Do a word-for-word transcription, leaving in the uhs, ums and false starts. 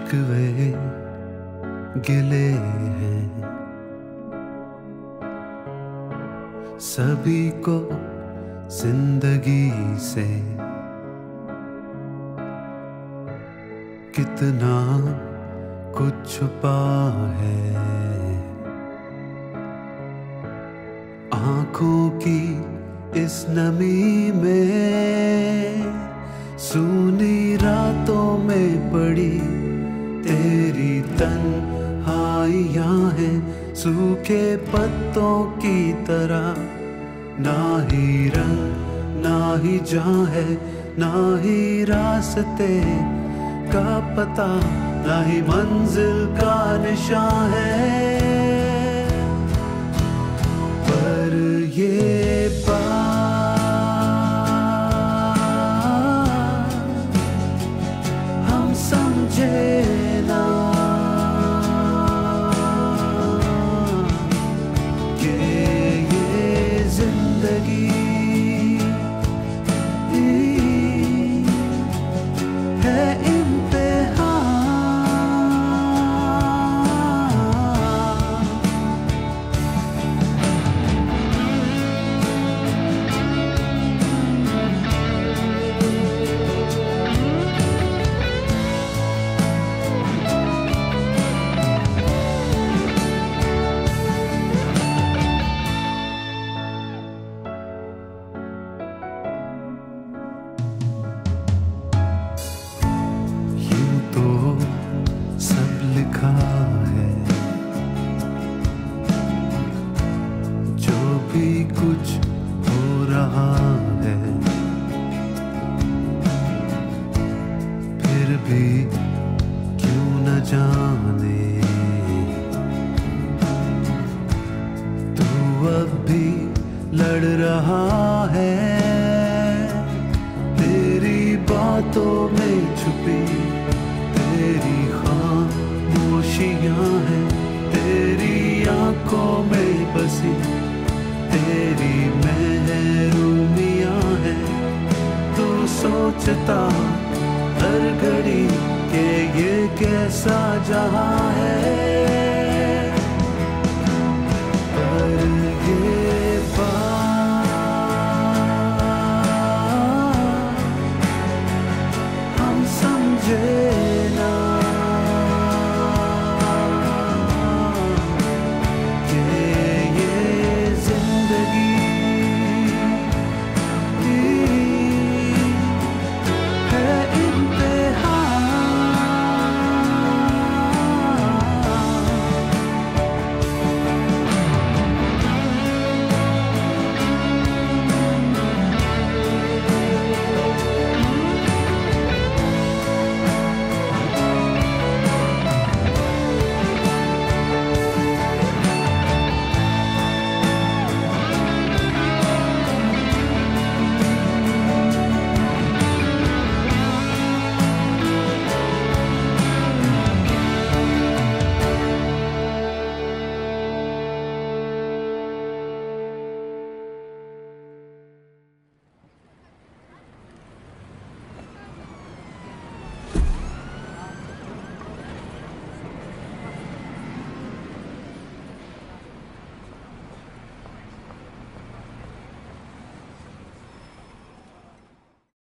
शिकवे गिले हैं सभी को जिंदगी से, कितना कुछ छुपा है आँखों की इस नमी में, सूनी रातों में पड़ी तेरी तन्हाइयाँ हैं सूखे पत्तों की तरह, ना ही रंग ना ही जहाँ है, ना ही रास्ते का पता, ना ही मंजिल का निशान है, पर ये बात हम समझे ना कि ये जिंदगी है इम्तिहान। हर घड़ी के ये कैसा जहां है।